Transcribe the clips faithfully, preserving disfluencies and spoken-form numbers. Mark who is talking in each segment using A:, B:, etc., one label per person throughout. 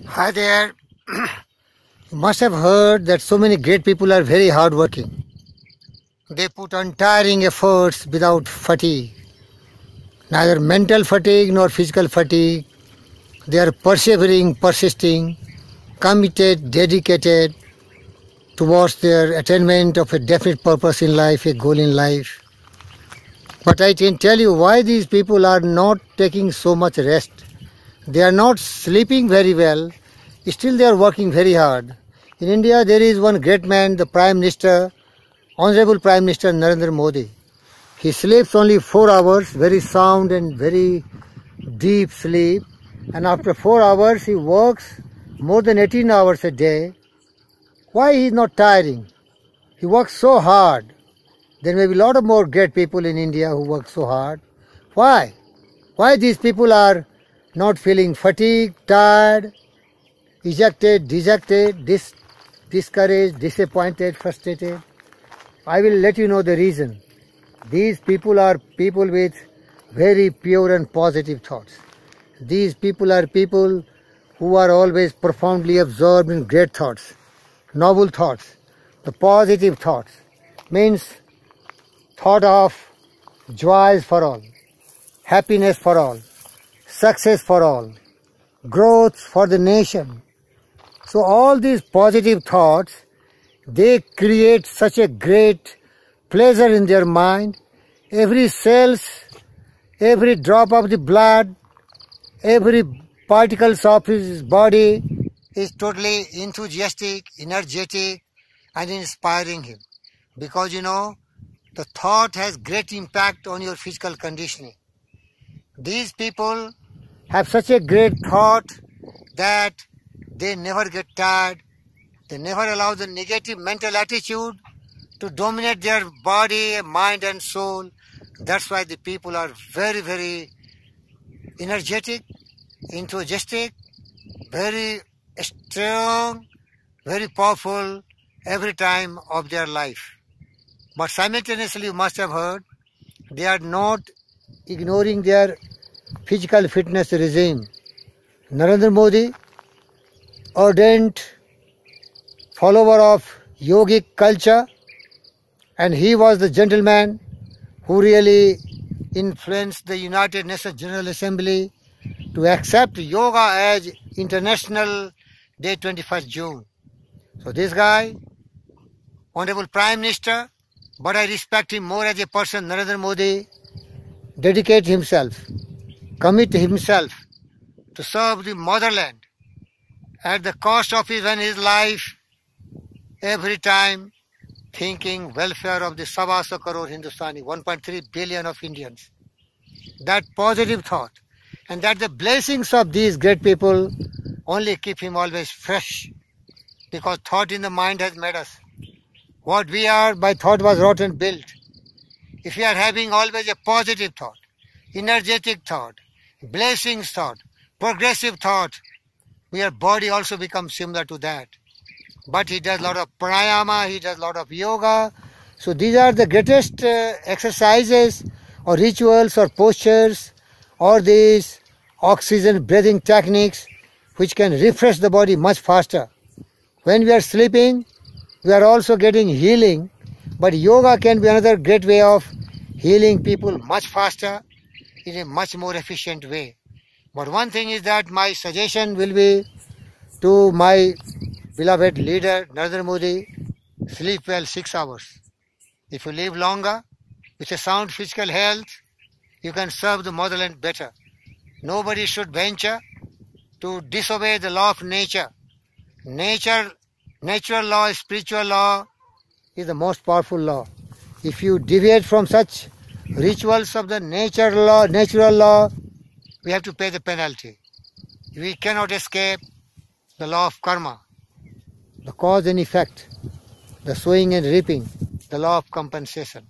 A: Hi there. You must have heard that so many great people are very hardworking. They put untiring efforts without fatigue, neither mental fatigue nor physical fatigue. They are persevering, persisting, committed, dedicated towards their attainment of a definite purpose in life, a goal in life. But I can tell you why these people are not taking so much rest. They are not sleeping very well. Still they are working very hard. In India there is one great man, the Prime Minister, Honorable Prime Minister Narendra Modi. He sleeps only four hours, very sound and very deep sleep. And after four hours he works more than eighteen hours a day. Why he is not tiring? He works so hard. There may be a lot of more great people in India who work so hard. Why? Why these people are not feeling fatigued, tired, ejected, dejected, dis discouraged, disappointed, frustrated? I will let you know the reason. These people are people with very pure and positive thoughts. These people are people who are always profoundly absorbed in great thoughts, noble thoughts. The positive thoughts means thought of joys for all, happiness for all, success for all, growth for the nation. So all these positive thoughts, they create such a great pleasure in their mind. Every cells, every drop of the blood, every particles of his body is totally enthusiastic, energetic and inspiring him. Because you know, the thought has great impact on your physical conditioning. These people have such a great thought that they never get tired. They never allow the negative mental attitude to dominate their body, mind and soul. That's why the people are very, very energetic, enthusiastic, very strong, very powerful every time of their life. But simultaneously, you must have heard, they are not ignoring their physical fitness regime. Narendra Modi, ardent follower of yogic culture, and he was the gentleman who really influenced the United Nations General Assembly to accept yoga as International Day twenty-first June. So this guy, Honorable Prime Minister, but I respect him more as a person, Narendra Modi, dedicate himself, commit himself to serve the motherland at the cost of his and his life, every time thinking welfare of the Sawa So Crore Hindustani, one point three billion of Indians. That positive thought and that the blessings of these great people only keep him always fresh, because thought in the mind has made us. What we are by thought was wrought and built. If we are having always a positive thought, energetic thought, blessings thought, progressive thought, your body also becomes similar to that. But he does a lot of pranayama, he does a lot of yoga. So these are the greatest uh, exercises or rituals or postures or these oxygen breathing techniques which can refresh the body much faster. When we are sleeping, we are also getting healing, but yoga can be another great way of healing people much faster in a much more efficient way. But one thing is that my suggestion will be to my beloved leader Narendra Modi, sleep well six hours. If you live longer with a sound physical health, you can serve the motherland better. Nobody should venture to disobey the law of nature. Nature Natural law, spiritual law is the most powerful law. If you deviate from such rituals of the nature law, natural law, we have to pay the penalty. We cannot escape the law of karma, the cause and effect, the sowing and reaping, the law of compensation.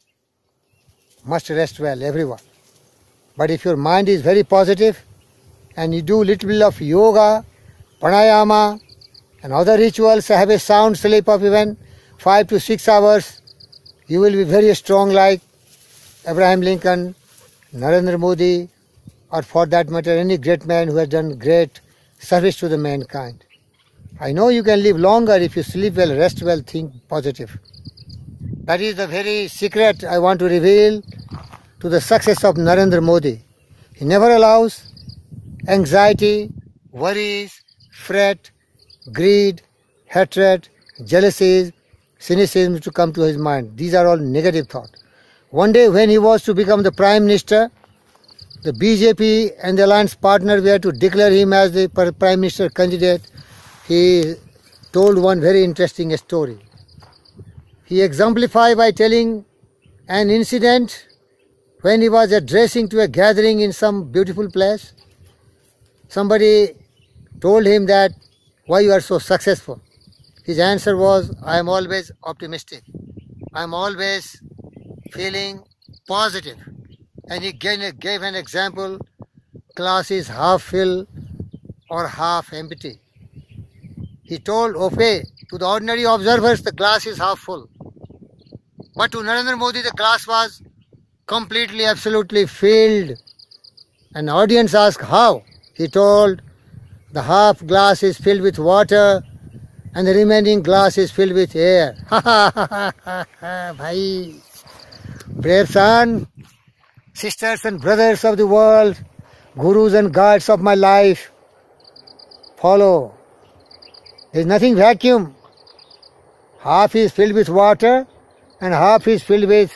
A: Must rest well, everyone. But if your mind is very positive and you do little bit of yoga, pranayama, and other rituals, have a sound sleep of even five to six hours, you will be very strong like Abraham Lincoln, Narendra Modi, or for that matter any great man who has done great service to the mankind. I know you can live longer if you sleep well, rest well, think positive. That is the very secret I want to reveal to the success of Narendra Modi. He never allows anxiety, worries, fret, greed, hatred, jealousies, cynicism to come to his mind. These are all negative thoughts. One day when he was to become the Prime Minister, the B J P and the alliance partner were to declare him as the Prime Minister candidate. He told one very interesting story. He exemplified by telling an incident when he was addressing to a gathering in some beautiful place. Somebody told him that, why you are so successful? His answer was, I am always optimistic. I am always feeling positive. And he gave an example, glass is half full or half empty. He told, okay, to the ordinary observers, the glass is half full. But to Narendra Modi, the glass was completely, absolutely filled. An audience asked, how? He told, the half glass is filled with water and the remaining glass is filled with air. Ha ha ha ha ha, bhai. Brave son, sisters and brothers of the world, gurus and guides of my life, follow. There is nothing vacuum. Half is filled with water and half is filled with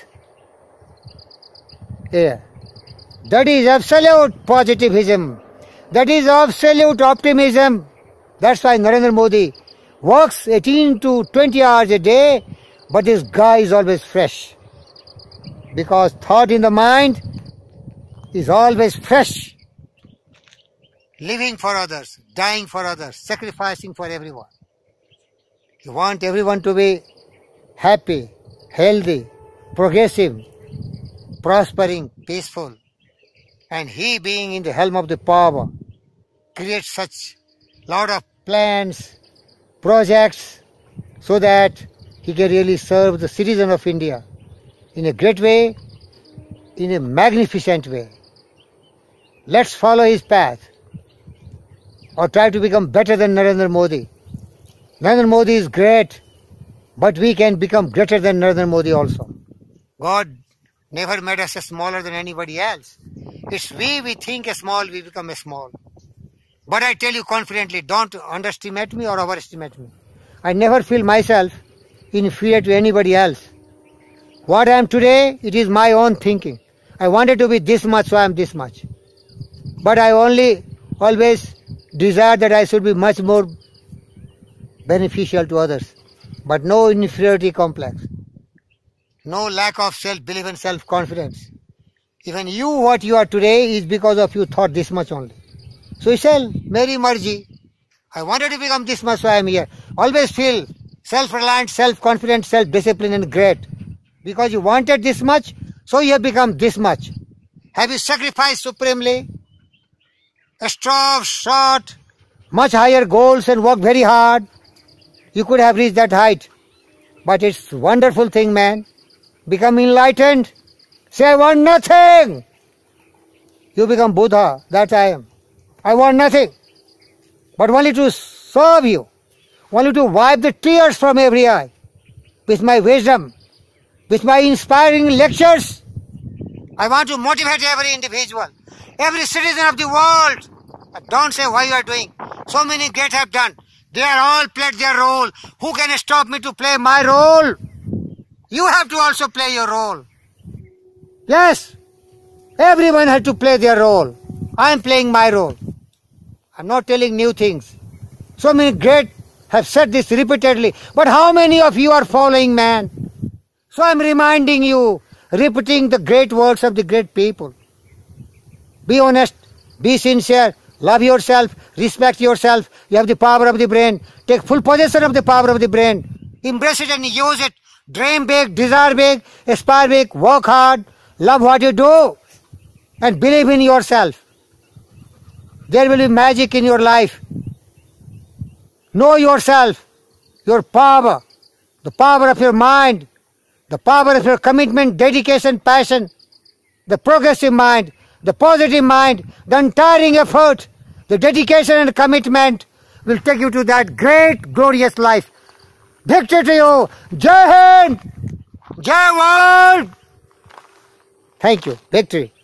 A: air. That is absolute positivism. That is absolute optimism. That's why Narendra Modi works eighteen to twenty hours a day, but this guy is always fresh. Because thought in the mind is always fresh. Living for others, dying for others, sacrificing for everyone. You want everyone to be happy, healthy, progressive, prospering, peaceful. And he, being in the helm of the power, creates such lot of plans, projects, so that he can really serve the citizen of India in a great way, in a magnificent way. Let's follow his path, or try to become better than Narendra Modi. Narendra Modi is great, but we can become greater than Narendra Modi also. God never made us smaller than anybody else. It's we, we think a small, we become a small. But I tell you confidently, don't underestimate me or overestimate me. I never feel myself inferior to anybody else. What I am today, it is my own thinking. I wanted to be this much, so I am this much. But I only always desire that I should be much more beneficial to others. But no inferiority complex. No lack of self-belief and self-confidence. Even you, what you are today, is because of you thought this much only. So you say, Meri Marji, I wanted to become this much, so I am here. Always feel self-reliant, self-confident, self-disciplined and great. Because you wanted this much, so you have become this much. Have you sacrificed supremely? Strove, sought much higher goals and worked very hard? You could have reached that height. But it's a wonderful thing, man. Become enlightened. Say, I want nothing. You become Buddha. That I am. I want nothing. But only to serve you. Only to wipe the tears from every eye. With my wisdom. With my inspiring lectures. I want to motivate every individual. Every citizen of the world. Don't say why you are doing. So many great have done. They are all played their role. Who can stop me to play my role? You have to also play your role. Yes. Everyone has to play their role. I am playing my role. I am not telling new things. So many great have said this repeatedly. But how many of you are following, man? So I am reminding you, repeating the great words of the great people. Be honest. Be sincere. Love yourself. Respect yourself. You have the power of the brain. Take full possession of the power of the brain. Embrace it and use it. Dream big, desire big, aspire big, work hard. Love what you do. And believe in yourself. There will be magic in your life. Know yourself. Your power. The power of your mind. The power of your commitment, dedication, passion. The progressive mind. The positive mind, the untiring effort, The dedication and commitment will take you to that great, glorious life. Victory to you! Jai Hind! Jai World! Thank you. Victory.